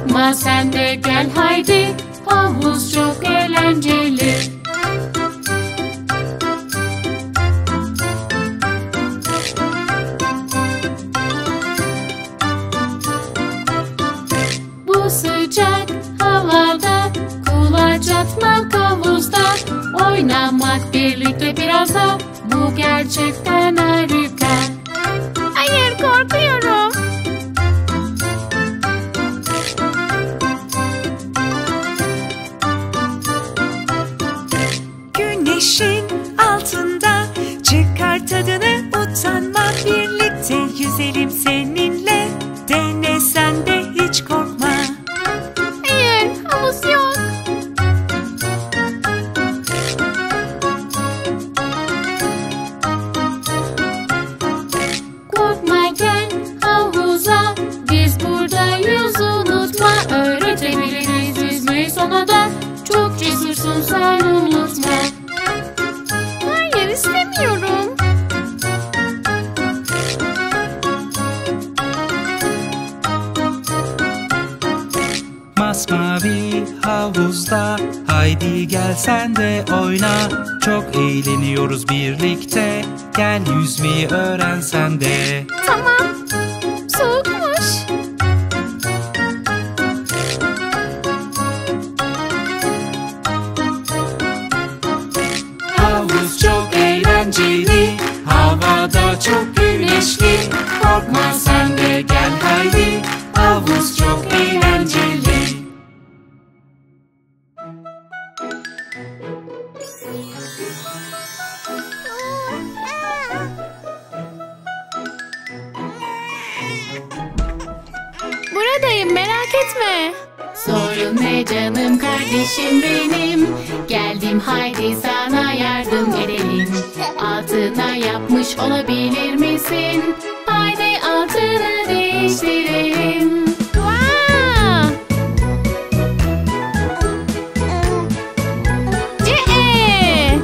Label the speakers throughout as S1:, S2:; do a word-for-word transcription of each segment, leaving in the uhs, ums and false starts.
S1: Korkma sen de gel haydi, havuz çok eğlenceli. Bu sıcak havada kulaç atmak havuzda, oynamak birlikte biraz da, bu gerçekten harika.
S2: Hayır, korkuyorum. Güneşin altında çıkar tadını, utanma, birlikte yüzelim seninle. Dene sen de, hiç korkma. Hayır, havuz yok.
S1: Korkma gel havuza, biz buradayız unutma. Öğretebiliriz yüzmeyi sana da, çok cesursun sen unutma.
S2: Hayır, istemiyorum.
S3: Masmavi havuzda, haydi gel sen de oyna. Çok eğleniyoruz birlikte, gel yüzmeyi öğren sen de.
S2: Tamam, soğukmuş.
S3: Havuz çok eğlenceli, havada çok güneşli. Korkma sen de gel haydi, havuz çok eğlenceli.
S2: Buradayım, merak etme.
S1: Sorun ne canım kardeşim benim, geldim haydi sana yardım edelim. Altına yapmış olabilir misin? Haydi altını değiştirelim.
S2: Wow! C-E!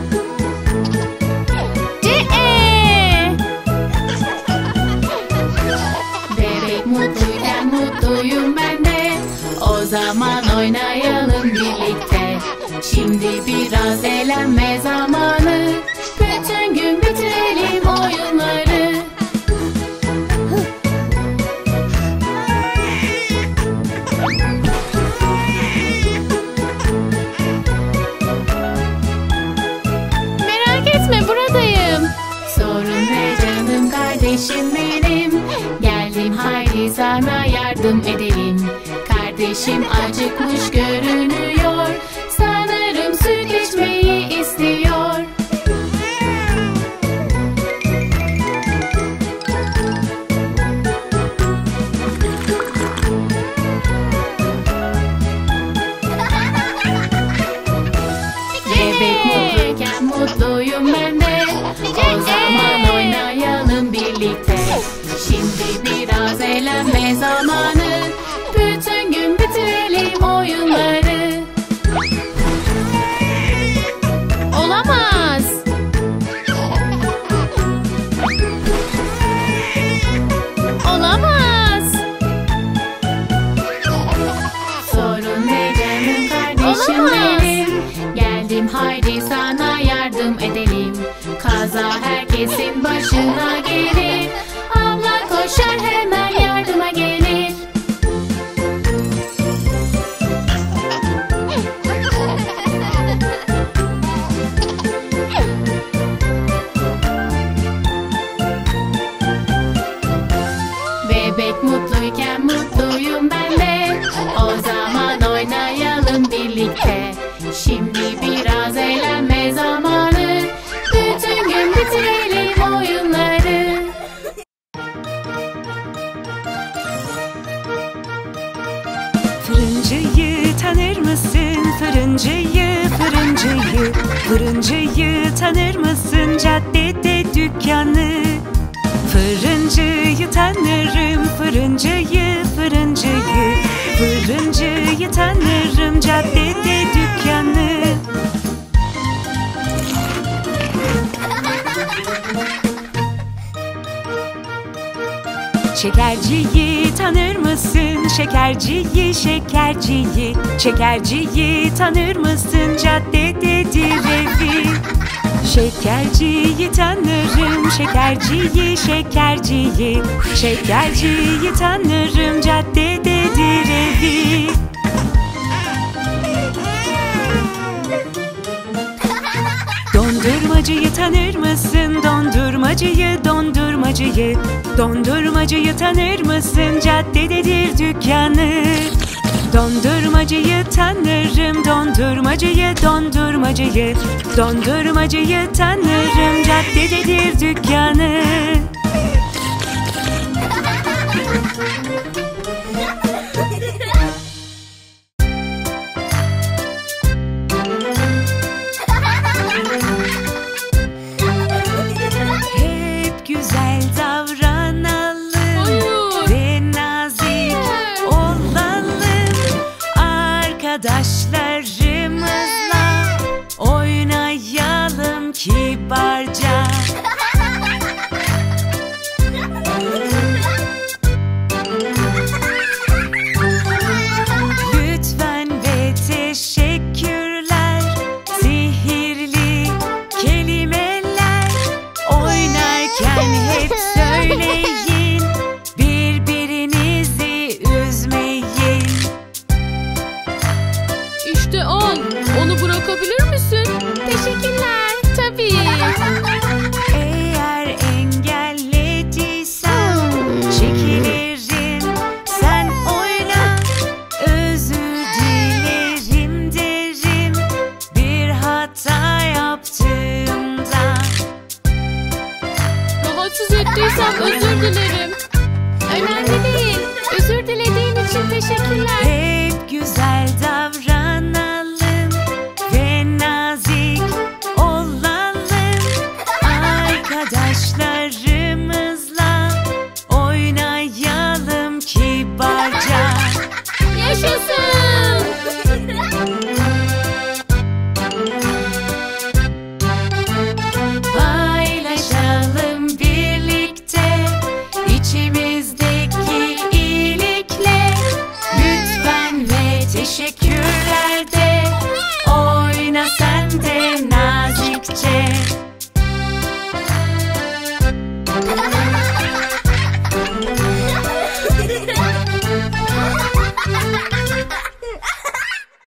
S2: C-E!
S1: Bebek mutluyken mutluyum ben de, o zaman oynayalım birlikte. Şimdi biraz eğlenme zamanı, bütün gün bitirelim oyunları.
S2: Merak etme, buradayım.
S1: Sorun ne canım kardeşim benim, geldim haydi sana yardım edelim. Kardeşim acıkmış görünüyor, sanırım süt içmeyi istiyor. Bebek mutluyken mutluyum ben de, o zaman oynayalım birlikte. Şimdi biraz eğlenme zamanı, bütün gün bitirelim oyunları.
S2: Olamaz. Olamaz.
S1: Sorun ne canım kardeşim
S2: Olamaz.
S1: benim, geldim haydi sana yardım edelim. Kaza herkesin başına gelir, abla koşar hemen yardıma gelir. Bebek mutluyken mutluyum ben de, o zaman oynayalım birlikte. Şimdi biraz eğlenme zamanı, bütün gün bitirelim oyunları.
S4: Fırıncıyı tanır mısın? Fırıncıyı, fırıncıyı, fırıncıyı tanır mısın? Caddede dükkanı. Fırıncıyı tanırım, fırıncıyı, fırıncıyı, fırıncıyı tanırım, caddede dükkanı. Şekerciyi tanır mısın? Şekerciyi, şekerciyi. Şekerciyi tanır mısın? Caddededir evi. Şekerciyi tanırım, şekerciyi, şekerciyi. Şekerciyi tanırım, caddededir evi. Dondurmacıyı tanır mısın? Dondurmacıyı, dondurmacıyı. Dondurmacıyı tanır mısın? Caddededir dükkanı. Dondurmacıyı tanırım, dondurmacıyı, dondurmacıyı. Dondurmacıyı tanırım, caddededir dükkanı. Hep güzel davranalım.
S2: Hayır.
S4: Ve nazik olalım. Arkadaşlar